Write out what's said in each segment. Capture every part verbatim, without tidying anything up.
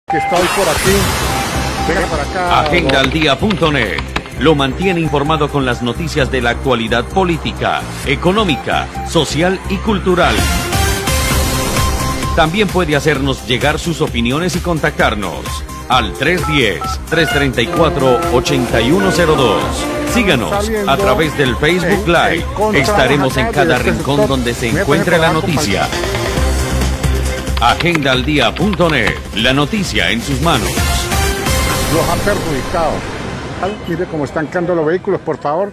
Que estoy por aquí. Venga para acá. Agenda al día punto net lo mantiene informado con las noticias de la actualidad política, económica, social y cultural. También puede hacernos llegar sus opiniones y contactarnos al tres uno cero, tres tres cuatro, ocho uno cero dos. Síganos a través del Facebook Live. Estaremos en cada rincón donde se encuentre la noticia. Agenda al día punto net, la noticia en sus manos. Los han perjudicado. Ay, mire cómo están quedando los vehículos, por favor.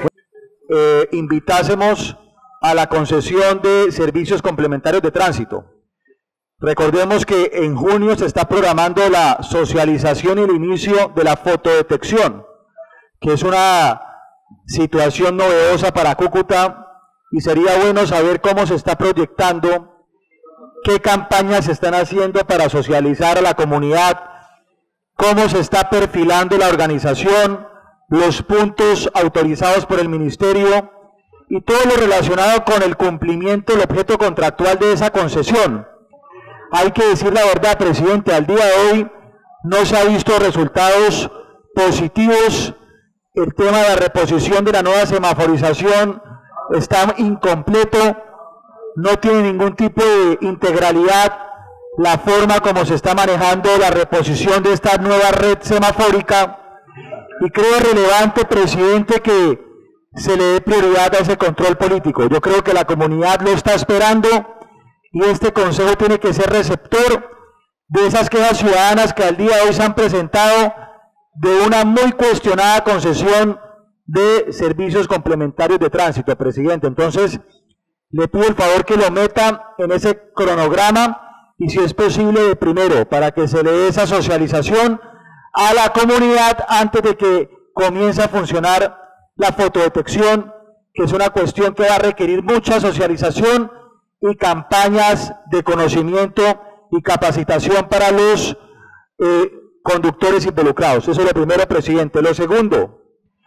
Eh, invitásemos a la concesión de servicios complementarios de tránsito. Recordemos que en junio se está programando la socialización y el inicio de la fotodetección, que es una situación novedosa para Cúcuta, y sería bueno saber cómo se está proyectando, qué campañas se están haciendo para socializar a la comunidad, cómo se está perfilando la organización, los puntos autorizados por el ministerio y todo lo relacionado con el cumplimiento del objeto contractual de esa concesión. Hay que decir la verdad, presidente, al día de hoy no se ha visto resultados positivos. El tema de la reposición de la nueva semaforización está incompleto, no tiene ningún tipo de integralidad la forma como se está manejando la reposición de esta nueva red semafórica, y creo relevante, presidente, que se le dé prioridad a ese control político. Yo creo que la comunidad lo está esperando y este consejo tiene que ser receptor de esas quejas ciudadanas que al día de hoy se han presentado de una muy cuestionada concesión de servicios complementarios de tránsito, presidente. Entonces, le pido el favor que lo meta en ese cronograma y, si es posible, de primero, para que se le dé esa socialización a la comunidad antes de que comience a funcionar la fotodetección, que es una cuestión que va a requerir mucha socialización y campañas de conocimiento y capacitación para los eh, conductores involucrados. Eso es lo primero, presidente. Lo segundo,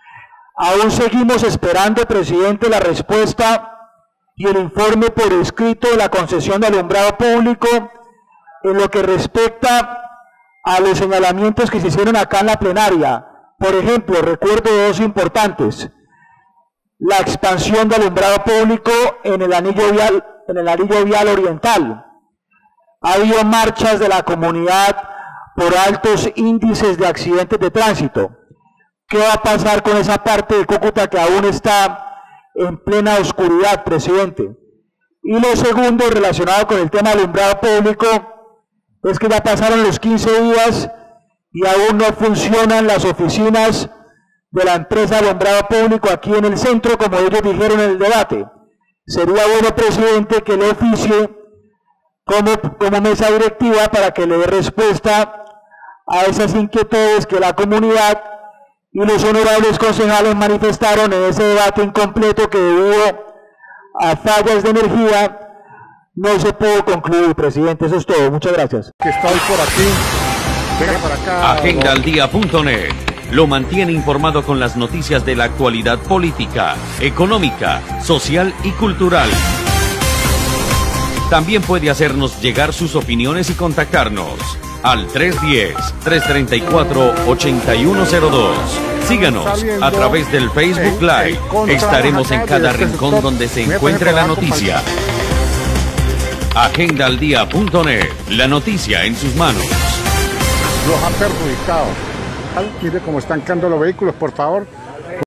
aún seguimos esperando, presidente, la respuesta y el informe por escrito de la concesión de alumbrado público en lo que respecta a los señalamientos que se hicieron acá en la plenaria. Por ejemplo, recuerdo dos importantes: la expansión de alumbrado público en el anillo vial, en el anillo vial oriental. Ha habido marchas de la comunidad por altos índices de accidentes de tránsito. ¿Qué va a pasar con esa parte de Cúcuta que aún está en plena oscuridad, presidente? Y lo segundo, relacionado con el tema de alumbrado público, es que ya pasaron los quince días y aún no funcionan las oficinas de la empresa de alumbrado público aquí en el centro, como ellos dijeron en el debate. Sería bueno, presidente, que le oficie como, como mesa directiva para que le dé respuesta a esas inquietudes que la comunidad y los honorables concejales manifestaron en ese debate incompleto que, debido a fallas de energía, no se pudo concluir, presidente. Eso es todo. Muchas gracias. Que estoy por aquí. Venga para acá. Agenda al día punto net lo mantiene informado con las noticias de la actualidad política, económica, social y cultural. También puede hacernos llegar sus opiniones y contactarnos al tres uno cero, tres tres cuatro, ocho uno cero dos. Síganos a través del Facebook Live. Estaremos en cada rincón donde se encuentre la noticia. Agenda al día punto net, la noticia en sus manos. Los han perjudicado. Ay, mire cómo están quedando los vehículos, por favor.